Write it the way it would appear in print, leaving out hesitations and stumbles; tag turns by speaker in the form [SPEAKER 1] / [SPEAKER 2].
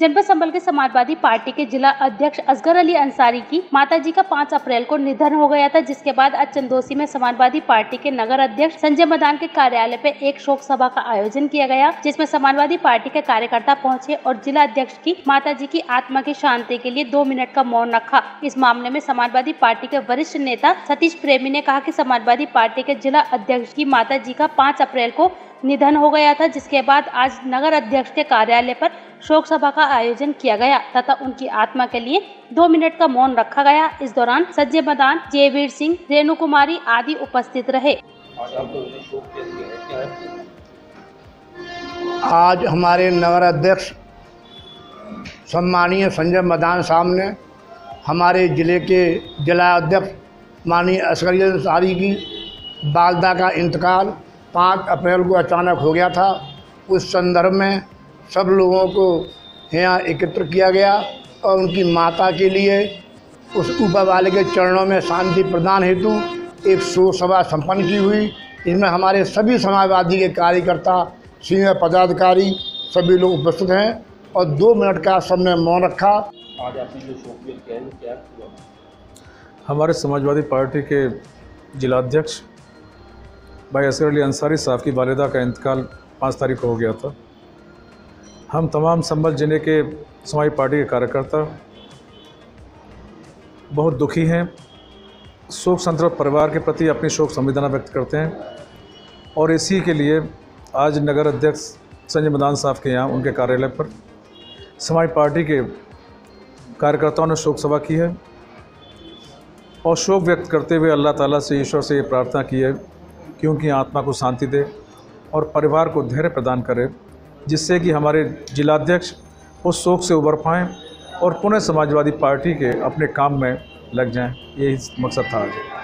[SPEAKER 1] जनपद संभल के समाजवादी पार्टी के जिला अध्यक्ष असगर अली अंसारी की माताजी का 5 अप्रैल को निधन हो गया था, जिसके बाद आज चंदोसी में समाजवादी पार्टी के नगर अध्यक्ष संजय मदान के कार्यालय पे एक शोक सभा का आयोजन किया गया, जिसमें समाजवादी पार्टी के कार्यकर्ता पहुंचे और जिला अध्यक्ष की माताजी की आत्मा की शांति के लिए 2 मिनट का मौन रखा। इस मामले में समाजवादी पार्टी के वरिष्ठ नेता सतीश प्रेमी ने कहा कि समाजवादी पार्टी के जिला अध्यक्ष की माताजी का 5 अप्रैल को निधन हो गया था, जिसके बाद आज नगर अध्यक्ष के कार्यालय पर शोक सभा का आयोजन किया गया तथा उनकी आत्मा के लिए 2 मिनट का मौन रखा गया। इस दौरान संजय मदान, जयवीर सिंह, रेणु कुमारी आदि उपस्थित रहे।
[SPEAKER 2] आज हमारे नगर अध्यक्ष सम्मानीय संजय मदान साहब ने हमारे जिले के जिला अध्यक्ष माननीय असगर अली अंसारी की वालदा का इंतकाल 5 अप्रैल को अचानक हो गया था। उस संदर्भ में सब लोगों को यहाँ एकत्र किया गया और उनकी माता के लिए उस ऊपर वाले के चरणों में शांति प्रदान हेतु एक शोक सभा संपन्न की हुई। इसमें हमारे सभी समाजवादी के कार्यकर्ता, सीनियर पदाधिकारी सभी लोग उपस्थित हैं और 2 मिनट का सबने मौन रखा।
[SPEAKER 3] आज आपने जो शोक व्यक्त किया क्या हुआ?
[SPEAKER 4] हमारे समाजवादी पार्टी के जिला अध्यक्ष भाई असगर अली अंसारी साहब की वालिदा का इंतकाल 5 तारीख को हो गया था। हम तमाम संभल जिले के समाजवादी पार्टी के कार्यकर्ता बहुत दुखी हैं, शोक संतप्त परिवार के प्रति अपनी शोक संवेदना व्यक्त करते हैं और इसी के लिए आज नगर अध्यक्ष संजय मदान साहब के यहाँ उनके कार्यालय पर समाजवादी पार्टी के कार्यकर्ताओं ने शोक सभा की है और शोक व्यक्त करते हुए अल्लाह ताला से, ईश्वर से ये प्रार्थना की है कि उनकी आत्मा को शांति दे और परिवार को धैर्य प्रदान करे, जिससे कि हमारे जिलाध्यक्ष उस शोक से उबर पाएँ और पुनः समाजवादी पार्टी के अपने काम में लग जाएं। यही मकसद था आज।